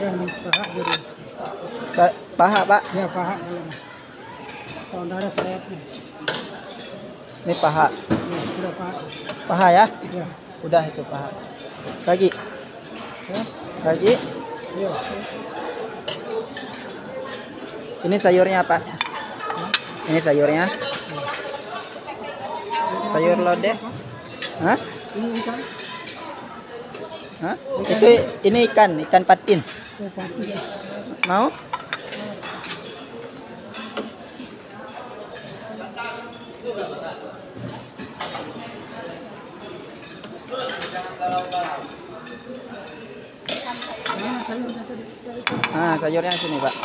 paha jadi. Paha, Pak. Ya paha dalam. Kalau nggak ada sayapnya. Ini paha. Ya, sudah paha. Paha ya? Ya. Udah itu paha. Kaki. Ya. Kaki. Ya. Ini sayurnya, Pak. Ini sayurnya. Sayur lodeh. Hah? Ini ikan. Hah? Itu ini ikan patin. Oh, pati. Mau? Ah, sayurnya sini, Pak.